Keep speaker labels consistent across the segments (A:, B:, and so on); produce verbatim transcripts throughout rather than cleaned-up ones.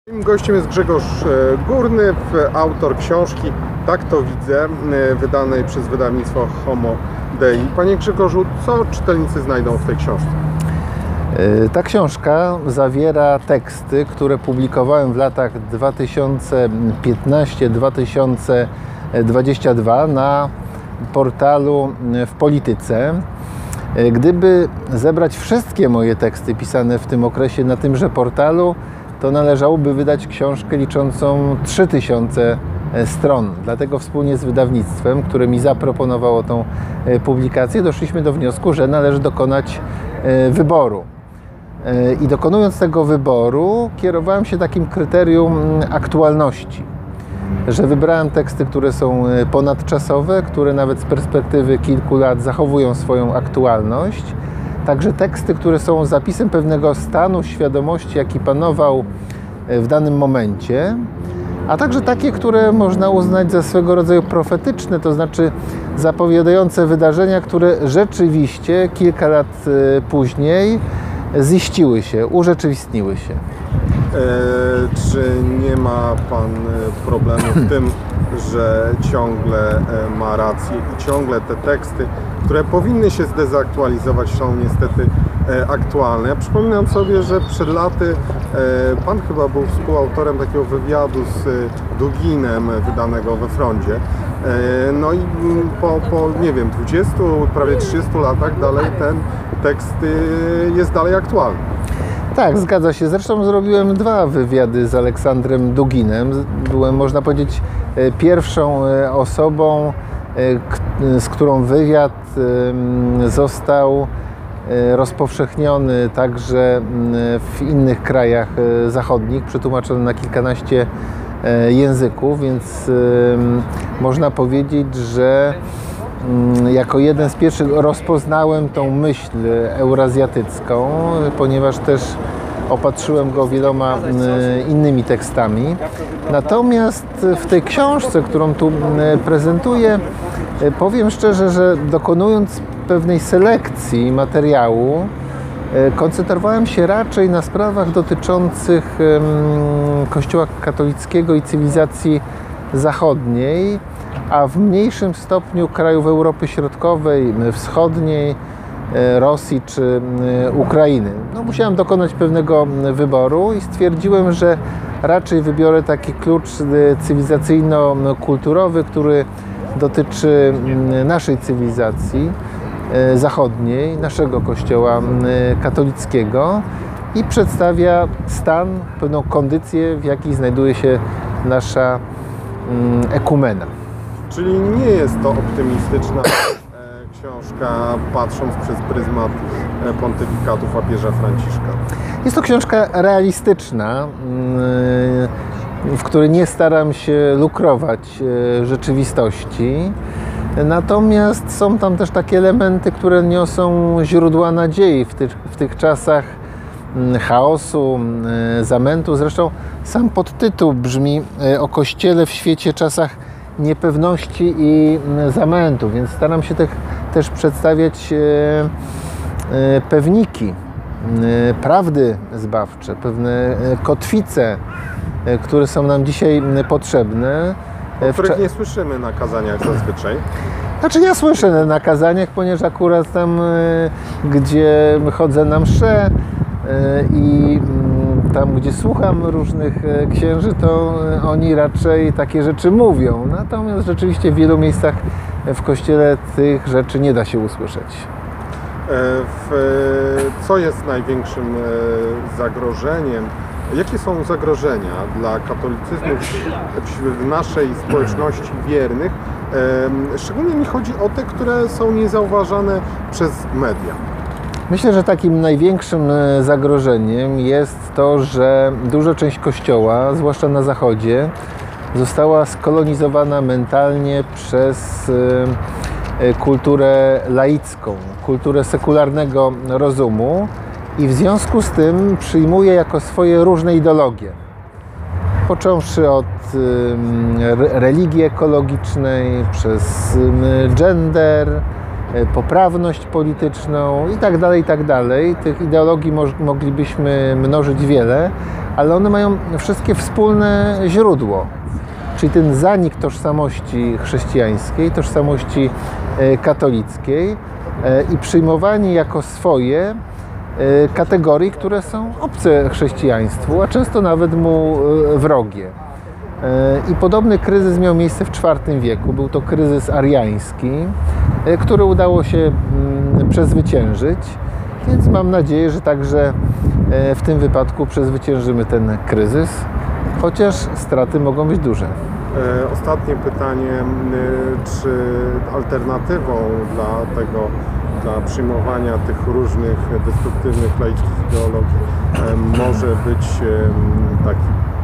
A: Moim gościem jest Grzegorz Górny, autor książki Tak to widzę, wydanej przez wydawnictwo Homo Dei. Panie Grzegorzu, co czytelnicy znajdą w tej książce?
B: Ta książka zawiera teksty, które publikowałem w latach dwa tysiące piętnastym do dwa tysiące dwudziestego drugiego na portalu W Polityce. Gdyby zebrać wszystkie moje teksty pisane w tym okresie na tymże portalu, to należałoby wydać książkę liczącą trzy tysiące stron. Dlatego wspólnie z wydawnictwem, które mi zaproponowało tą publikację, doszliśmy do wniosku, że należy dokonać wyboru. I dokonując tego wyboru, kierowałem się takim kryterium aktualności, że wybrałem teksty, które są ponadczasowe, które nawet z perspektywy kilku lat zachowują swoją aktualność. Także teksty, które są zapisem pewnego stanu świadomości, jaki panował w danym momencie, a także takie, które można uznać za swego rodzaju profetyczne, to znaczy zapowiadające wydarzenia, które rzeczywiście kilka lat później ziściły się, urzeczywistniły się.
A: E, czy nie ma Pan problemu w tym, że ciągle ma rację i ciągle te teksty, które powinny się zdezaktualizować, są niestety aktualne? Ja przypominam sobie, że przed laty Pan chyba był współautorem takiego wywiadu z Duginem wydanego we Frondzie. No i po, po nie wiem, dwudziestu, prawie trzydziestu latach dalej ten tekst jest dalej aktualny.
B: Tak, zgadza się. Zresztą zrobiłem dwa wywiady z Aleksandrem Duginem. Byłem, można powiedzieć, pierwszą osobą, z którą wywiad został rozpowszechniony także w innych krajach zachodnich, przetłumaczony na kilkanaście języków, więc można powiedzieć, że jako jeden z pierwszych rozpoznałem tą myśl eurazjatycką, ponieważ też opatrzyłem go wieloma innymi tekstami. Natomiast w tej książce, którą tu prezentuję, powiem szczerze, że dokonując pewnej selekcji materiału, koncentrowałem się raczej na sprawach dotyczących Kościoła katolickiego i cywilizacji zachodniej, a w mniejszym stopniu krajów Europy Środkowej, Wschodniej, Rosji czy Ukrainy. No, musiałem dokonać pewnego wyboru i stwierdziłem, że raczej wybiorę taki klucz cywilizacyjno-kulturowy, który dotyczy naszej cywilizacji zachodniej, naszego Kościoła katolickiego i przedstawia stan, pewną kondycję, w jakiej znajduje się nasza ekumena.
A: Czyli nie jest to optymistyczna książka, patrząc przez pryzmat pontyfikatu papieża Franciszka.
B: Jest to książka realistyczna, w której nie staram się lukrować rzeczywistości. Natomiast są tam też takie elementy, które niosą źródła nadziei w tych, w tych czasach chaosu, zamętu. Zresztą sam podtytuł brzmi o Kościele w świecie, czasach niepewności i zamętu, więc staram się te, też przedstawiać pewniki, prawdy zbawcze, pewne kotwice, które są nam dzisiaj potrzebne.
A: O których nie słyszymy na kazaniach zazwyczaj.
B: Znaczy ja słyszę na kazaniach, ponieważ akurat tam, gdzie chodzę na msze i tam, gdzie słucham różnych księży, to oni raczej takie rzeczy mówią. Natomiast rzeczywiście w wielu miejscach w Kościele tych rzeczy nie da się usłyszeć.
A: Co jest największym zagrożeniem? Jakie są zagrożenia dla katolicyzmu w naszej społeczności wiernych? Szczególnie mi chodzi o te, które są niezauważane przez media.
B: Myślę, że takim największym zagrożeniem jest to, że duża część Kościoła, zwłaszcza na Zachodzie, została skolonizowana mentalnie przez kulturę laicką, kulturę sekularnego rozumu i w związku z tym przyjmuje jako swoje różne ideologie. Począwszy od religii ekologicznej, przez gender, poprawność polityczną i tak dalej, i tak dalej. Tych ideologii mo moglibyśmy mnożyć wiele, ale one mają wszystkie wspólne źródło. Czyli ten zanik tożsamości chrześcijańskiej, tożsamości katolickiej i przyjmowanie jako swoje kategorii, które są obce chrześcijaństwu, a często nawet mu wrogie. I podobny kryzys miał miejsce w czwartym wieku. Był to kryzys ariański, który udało się przezwyciężyć, więc mam nadzieję, że także w tym wypadku przezwyciężymy ten kryzys, chociaż straty mogą być duże.
A: Ostatnie pytanie, czy alternatywą dla tego, dla przyjmowania tych różnych destruktywnych laickich ideologii może być taki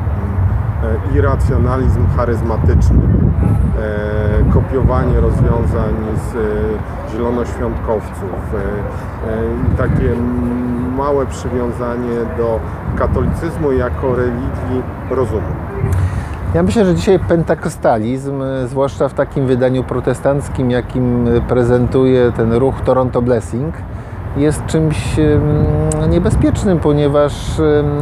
A: irracjonalizm charyzmatyczny, kopiowanie rozwiązań z zielonoświątkowców i takie małe przywiązanie do katolicyzmu jako religii rozumu?
B: Ja myślę, że dzisiaj pentakostalizm, zwłaszcza w takim wydaniu protestanckim, jakim prezentuje ten ruch Toronto Blessing, jest czymś niebezpiecznym, ponieważ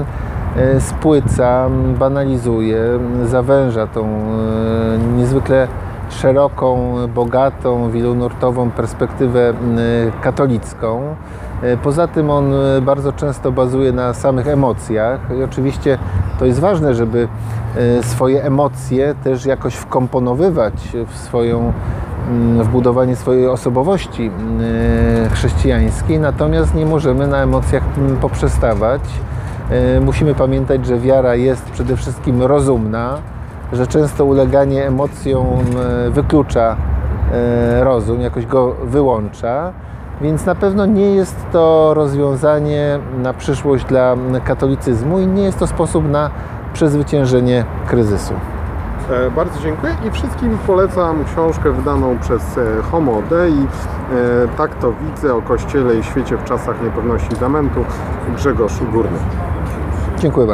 B: spłyca, banalizuje, zawęża tą niezwykle szeroką, bogatą, wielonurtową perspektywę katolicką. Poza tym on bardzo często bazuje na samych emocjach i oczywiście to jest ważne, żeby swoje emocje też jakoś wkomponowywać w swoją, w budowanie swojej osobowości chrześcijańskiej, natomiast nie możemy na emocjach poprzestawać. Musimy pamiętać, że wiara jest przede wszystkim rozumna, że często uleganie emocjom wyklucza rozum, jakoś go wyłącza, więc na pewno nie jest to rozwiązanie na przyszłość dla katolicyzmu i nie jest to sposób na przezwyciężenie kryzysu.
A: Bardzo dziękuję i wszystkim polecam książkę wydaną przez Homo Dei, Tak to widzę, o Kościele i świecie w czasach niepewności zamętu, Grzegorz Górny.
B: Dziękuję bardzo.